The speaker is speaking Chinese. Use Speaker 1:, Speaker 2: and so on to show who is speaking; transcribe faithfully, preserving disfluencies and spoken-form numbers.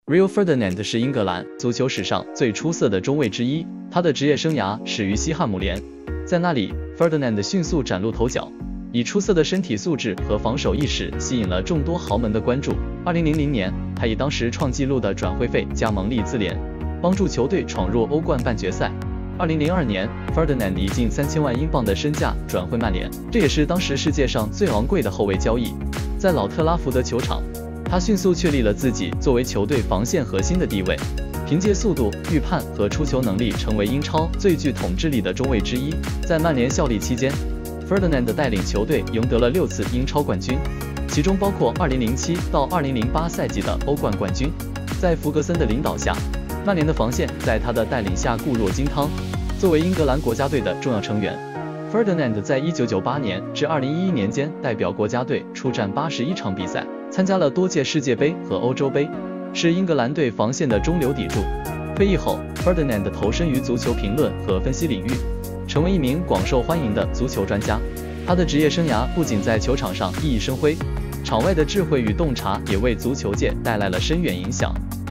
Speaker 1: Rio Ferdinand 是英格兰足球史上最出色的中卫之一，他的职业生涯始于西汉姆联，在那里 Ferdinand 迅速崭露头角，以出色的身体素质和防守意识吸引了众多豪门的关注。二零零零年，他以当时创纪录的转会费加盟利兹联，帮助球队闯入欧冠半决赛。二零零二年 ，Ferdinand 以近三千万英镑的身价转会曼联，这也是当时世界上最昂贵的后卫交易。在老特拉福德球场，他迅速确立了自己作为球队防线核心的地位，凭借速度、预判和出球能力，成为英超最具统治力的中卫之一。在曼联效力期间 ，Ferdinand 带领球队赢得了六次英超冠军，其中包括二零零七到二零零八赛季的欧冠冠军。在弗格森的领导下，曼联的防线在他的带领下固若金汤。作为英格兰国家队的重要成员 ，Ferdinand 在一九九八年至二零一一年间代表国家队出战八十一场比赛，参加了多届世界杯和欧洲杯，是英格兰队防线的中流砥柱。退役后 ，Ferdinand 投身于足球评论和分析领域，成为一名广受欢迎的足球专家。他的职业生涯不仅在球场上熠熠生辉，场外的智慧与洞察也为足球界带来了深远影响。